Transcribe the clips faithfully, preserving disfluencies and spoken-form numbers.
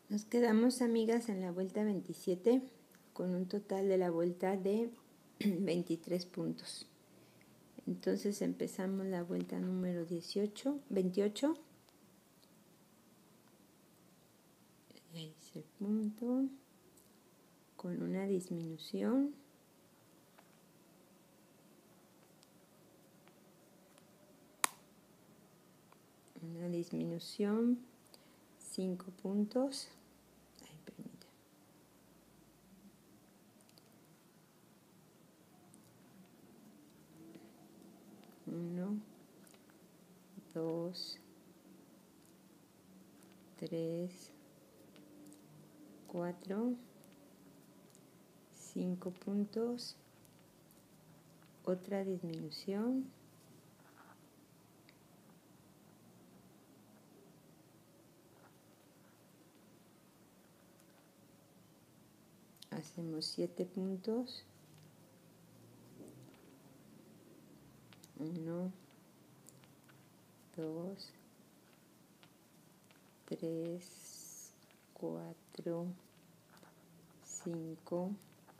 Nos quedamos, amigas, en la vuelta veintisiete con un total de la vuelta de veintitrés puntos. Entonces empezamos la vuelta número dieciocho, veintiocho. Es el punto con una disminución. Una disminución, cinco puntos. Ay, permítame. Uno, dos, tres, cuatro, cinco puntos. Otra disminución. Hacemos siete puntos. Uno, dos, tres, cuatro, cinco,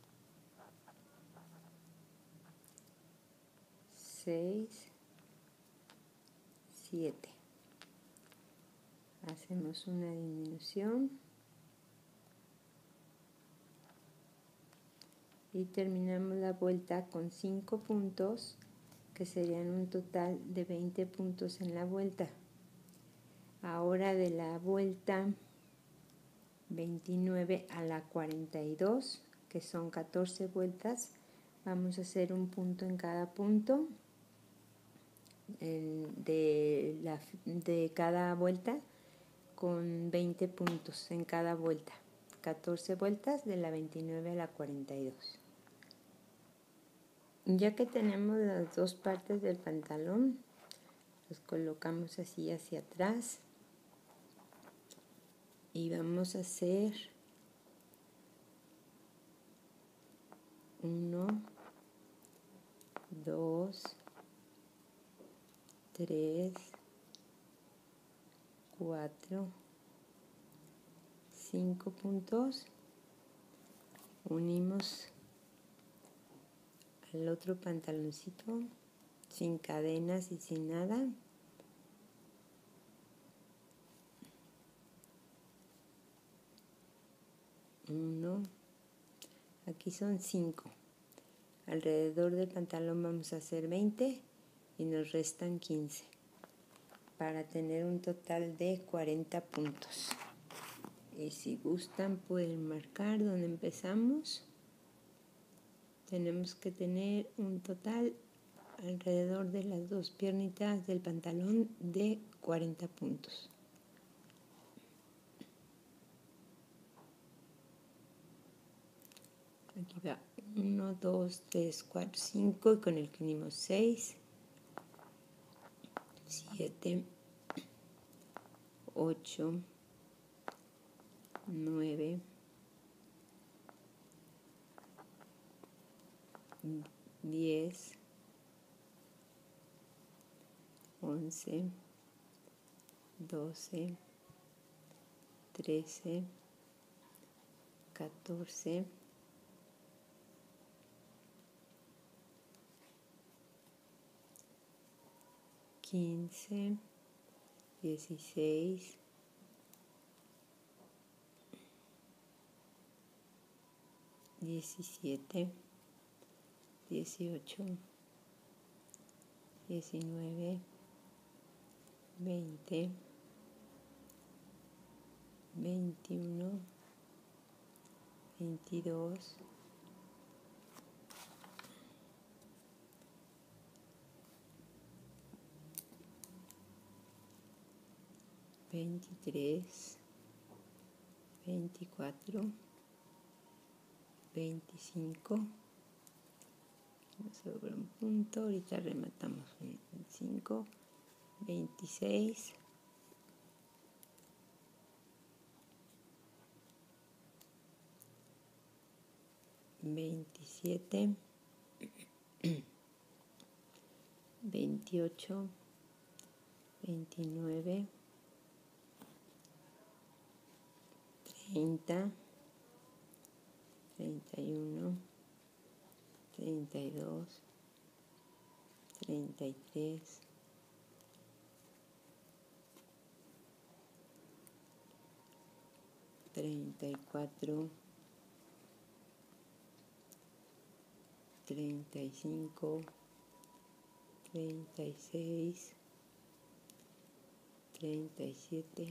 seis, siete. Hacemos una disminución. Y terminamos la vuelta con cinco puntos, que serían un total de veinte puntos en la vuelta. Ahora de la vuelta veintinueve a la cuarenta y dos, que son catorce vueltas, vamos a hacer un punto en cada punto de, la, de cada vuelta, con veinte puntos en cada vuelta. catorce vueltas de la veintinueve a la cuarenta y dos. Ya que tenemos las dos partes del pantalón, los colocamos así hacia atrás y vamos a hacer uno, dos, tres, cuatro, cinco puntos. Unimos al otro pantaloncito sin cadenas y sin nada. Uno, aquí son cinco. Alrededor del pantalón vamos a hacer veinte y nos restan quince para tener un total de cuarenta puntos. Y si gustan pueden marcar donde empezamos. Tenemos que tener un total alrededor de las dos piernitas del pantalón de cuarenta puntos. Aquí va uno, dos, tres, cuatro, cinco, y con el que unimos seis, siete, ocho, nueve, diez, once, doce, trece, catorce, quince, dieciséis, diecisiete, dieciocho, diecinueve, veinte, veintiuno, veintidós, veintitrés, veinticuatro, veinticinco. Nos sobra un punto, ahorita rematamos en cinco, veintiséis, veintisiete, veintiocho, veintinueve, treinta, treinta y uno, treinta y dos, treinta y tres, treinta y cuatro, treinta y cinco, treinta y seis, treinta y siete,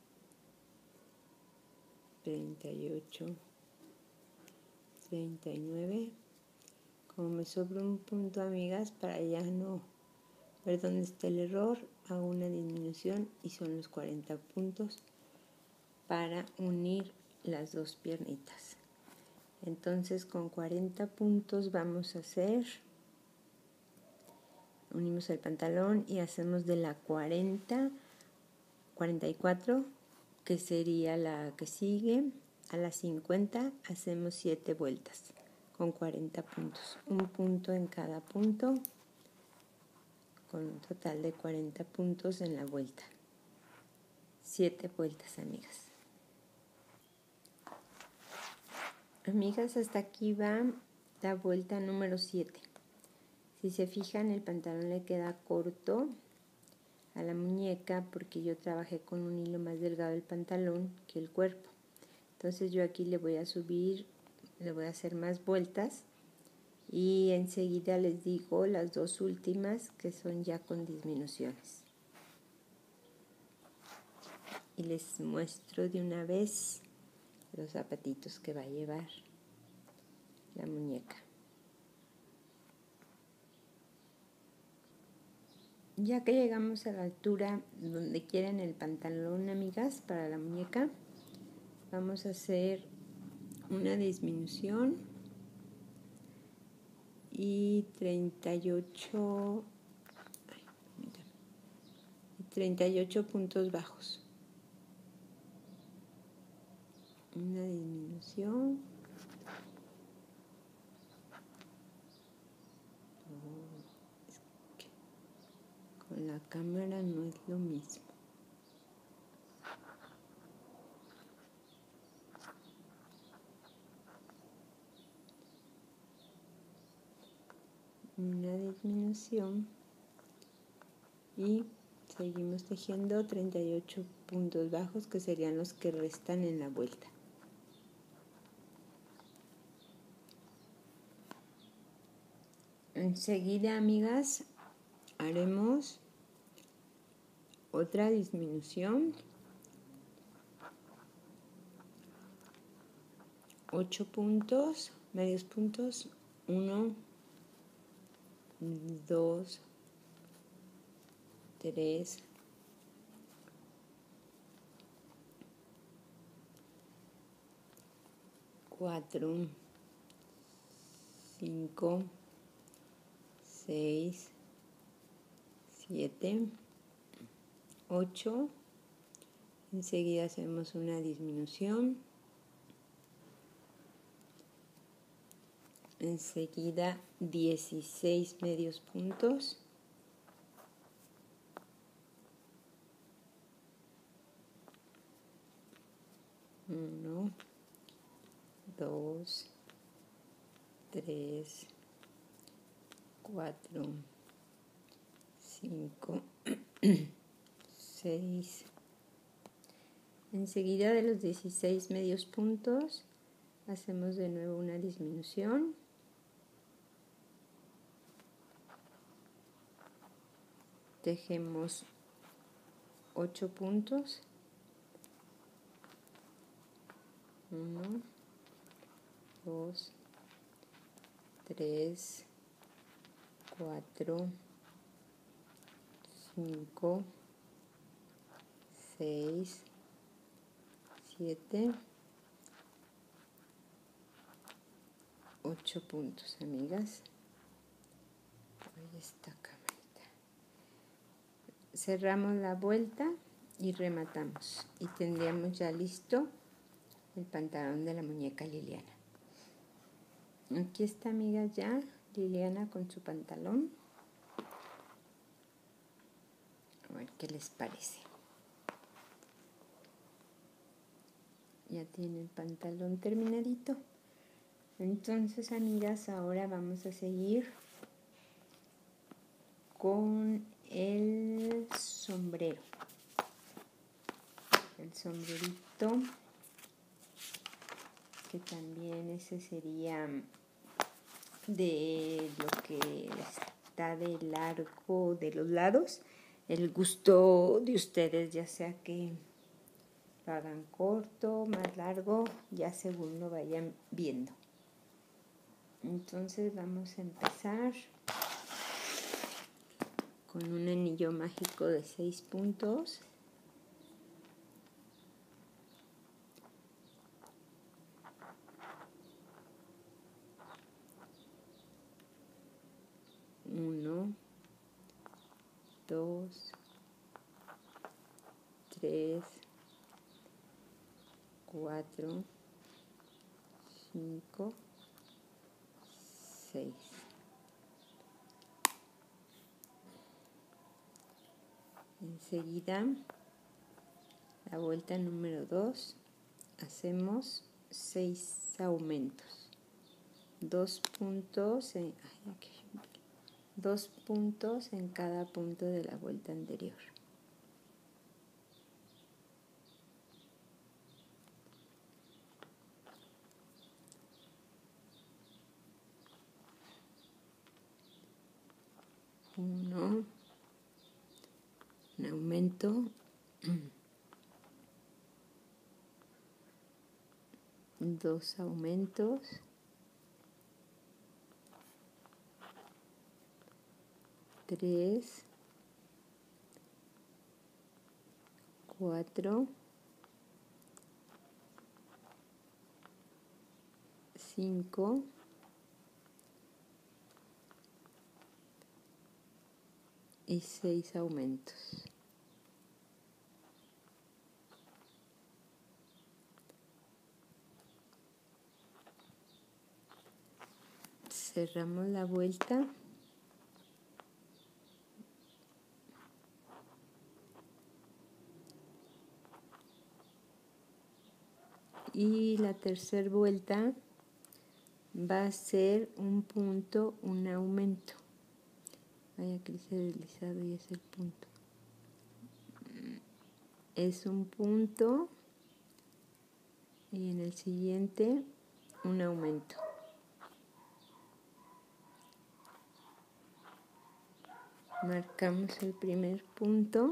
treinta y ocho, treinta y nueve. Como me sobra un punto, amigas, para ya no ver dónde está el error, hago una disminución y son los cuarenta puntos para unir las dos piernitas. Entonces con cuarenta puntos vamos a hacer, unimos el pantalón y hacemos de la cuarenta, cuarenta y cuatro, que sería la que sigue, a la cincuenta hacemos siete vueltas con cuarenta puntos, un punto en cada punto, con un total de cuarenta puntos en la vuelta. siete vueltas, amigas. Amigas, hasta aquí va la vuelta número siete. Si se fijan, el pantalón le queda corto a la muñeca porque yo trabajé con un hilo más delgado el pantalón que el cuerpo. Entonces yo aquí le voy a subir, le voy a hacer más vueltas y enseguida les digo las dos últimas que son ya con disminuciones. Y les muestro de una vez los zapatitos que va a llevar la muñeca. Ya que llegamos a la altura donde quieren el pantalón, amigas, para la muñeca, vamos a hacer una disminución y treinta y ocho, treinta y ocho puntos bajos. Una disminución. Con la cámara no es lo mismo. Una disminución y seguimos tejiendo treinta y ocho puntos bajos, que serían los que restan en la vuelta. Enseguida, amigas, haremos otra disminución, ocho puntos, medios puntos, uno, dos, tres, cuatro, cinco, seis, siete, ocho. Enseguida hacemos una disminución. Enseguida dieciséis medios puntos. Uno, dos, tres, cuatro, cinco, seis. Enseguida de los dieciséis medios puntos hacemos de nuevo una disminución. Tejemos ocho puntos. uno, dos, tres, cuatro, cinco, seis, siete, ocho puntos, amigas. Ahí está, camarita. Cerramos la vuelta y rematamos. Y tendríamos ya listo el pantalón de la muñeca Liliana. Aquí está, amigas, ya Liliana con su pantalón. A ver qué les parece. ya tiene el pantalón terminadito. Entonces, amigas, ahora vamos a seguir con el sombrero. El sombrerito, que también ese sería de lo que está de largo de los lados. El gusto de ustedes, ya sea que lo hagan corto, más largo, ya según lo vayan viendo. Entonces vamos a empezar con un anillo mágico de seis puntos. Uno, dos, tres, cuatro, cinco, seis. Enseguida, la vuelta número dos, hacemos seis aumentos. Dos puntos en, ay, aquí, dos puntos en cada punto de la vuelta anterior. Uno, un aumento, dos aumentos, tres, cuatro, cinco, y seis aumentos. Cerramos la vuelta. Y la tercera vuelta va a ser un punto, un aumento. Vaya que hice deslizado y es el punto. Es un punto y en el siguiente un aumento. Marcamos el primer punto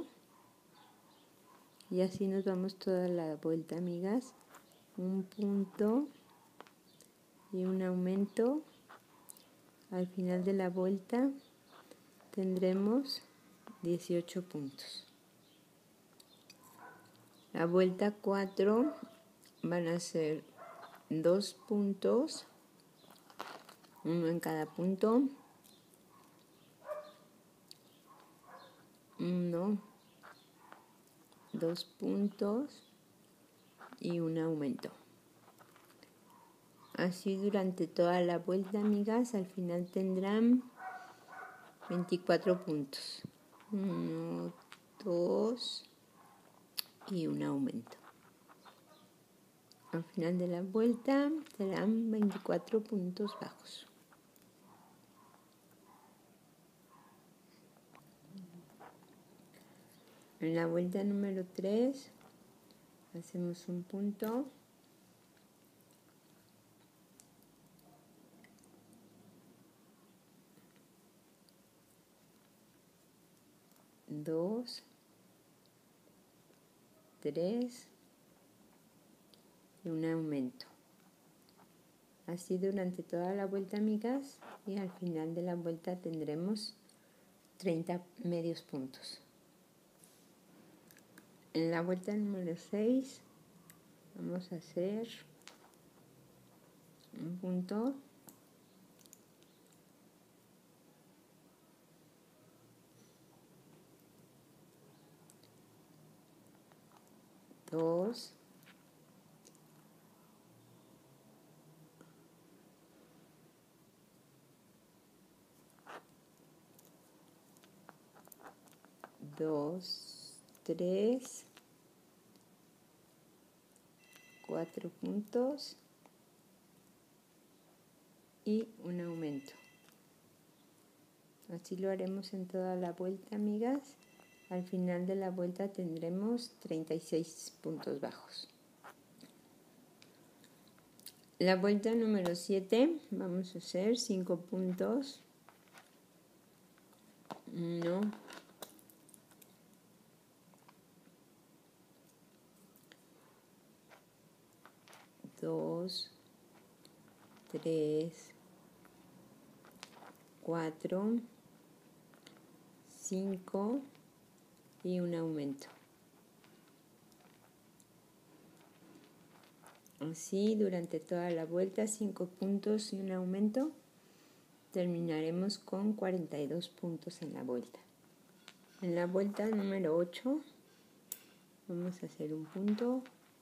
y así nos vamos toda la vuelta, amigas. Un punto y un aumento. Al final de la vuelta tendremos dieciocho puntos. La vuelta cuatro van a ser dos puntos, uno en cada punto, uno, dos puntos y un aumento. Así durante toda la vuelta, amigas, al final tendrán veinticuatro puntos. uno, dos y un aumento. Al final de la vuelta serán veinticuatro puntos bajos. En la vuelta número tres hacemos un punto, dos, tres y un aumento. Así durante toda la vuelta, amigas, y al final de la vuelta tendremos treinta medios puntos. En la vuelta número seis vamos a hacer un punto, dos, dos, tres, cuatro puntos y un aumento. Así lo haremos en toda la vuelta, amigas. Al final de la vuelta tendremos treinta y seis puntos bajos. La vuelta número siete, vamos a hacer cinco puntos. uno, dos, tres, cuatro, cinco y un aumento. Así durante toda la vuelta, cinco puntos y un aumento. Terminaremos con cuarenta y dos puntos en la vuelta. En la vuelta número ocho vamos a hacer un punto.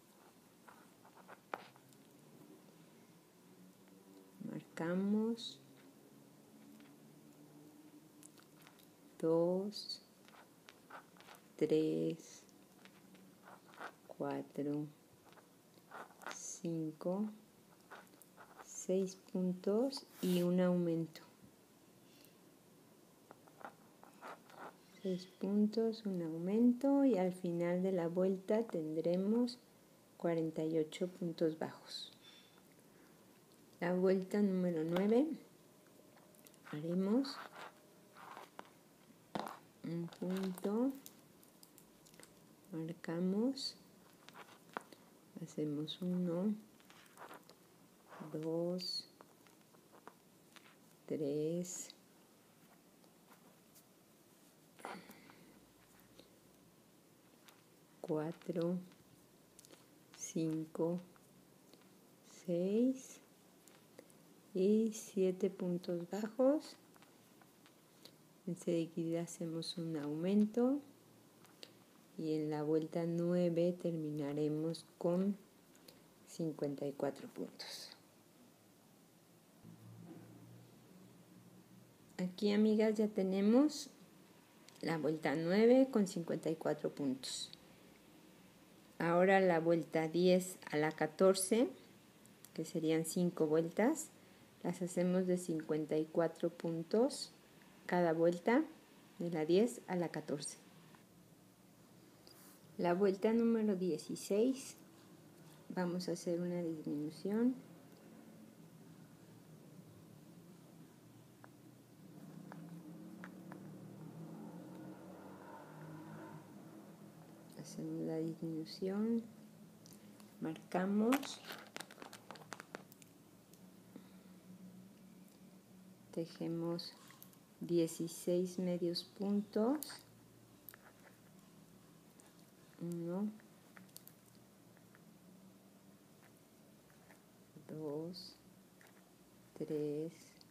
Marcamos. dos, tres, cuatro, cinco, seis puntos y un aumento. seis puntos, un aumento y al final de la vuelta tendremos cuarenta y ocho puntos bajos. La vuelta número nueve haremos un punto, marcamos, hacemos uno, dos, tres, cuatro, cinco, seis y siete puntos bajos. Enseguida hacemos un aumento y en la vuelta nueve terminaremos con cincuenta y cuatro puntos. Aquí, amigas, ya tenemos la vuelta nueve con cincuenta y cuatro puntos. Ahora la vuelta diez a la catorce, que serían cinco vueltas, las hacemos de cincuenta y cuatro puntos cada vuelta, de la diez a la catorce. La vuelta número dieciséis, vamos a hacer una disminución. Hacemos la disminución, marcamos, tejemos dieciséis medios puntos, uno, dos, tres,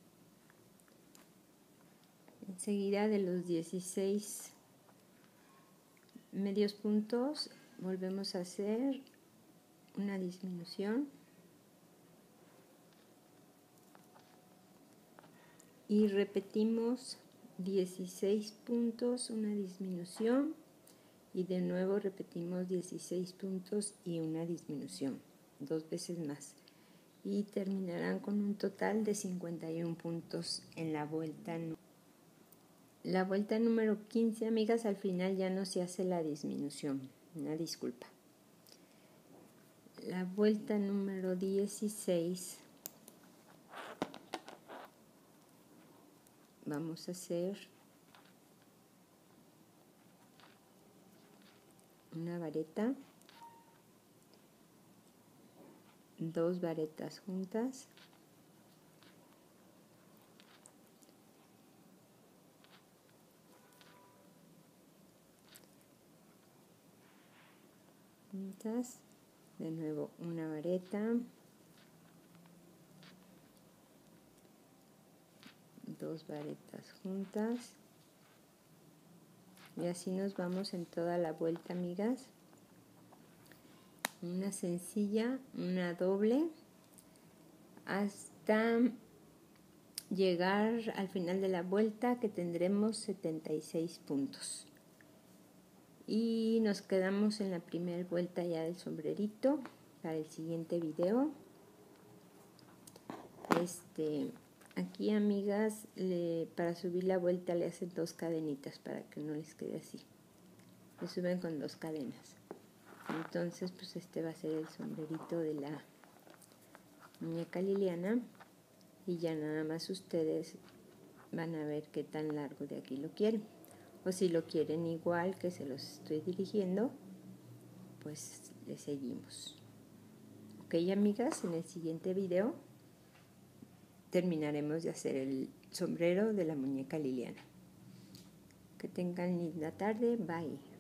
enseguida de los dieciséis medios puntos volvemos a hacer una disminución y repetimos dieciséis puntos, una disminución y de nuevo repetimos dieciséis puntos y una disminución, dos veces más, y terminarán con un total de cincuenta y uno puntos en la vuelta. La vuelta número quince, amigas, al final ya no se hace la disminución, una disculpa. La vuelta número dieciséis vamos a hacer una vareta, dos varetas juntas, juntas, de nuevo una vareta, dos varetas juntas y así nos vamos en toda la vuelta, amigas. Una sencilla, una doble, hasta llegar al final de la vuelta, que tendremos setenta y seis puntos. Y nos quedamos en la primera vuelta ya del sombrerito, para el siguiente video. Este, aquí, amigas, le, para subir la vuelta le hacen dos cadenitas para que no les quede así. Le suben con dos cadenas. Entonces, pues este va a ser el sombrerito de la muñeca Liliana. Y ya nada más ustedes van a ver qué tan largo de aquí lo quieren. O si lo quieren igual que se los estoy dirigiendo, pues le seguimos. Ok, amigas, en el siguiente video terminaremos de hacer el sombrero de la muñeca Liliana. Que tengan linda tarde. Bye.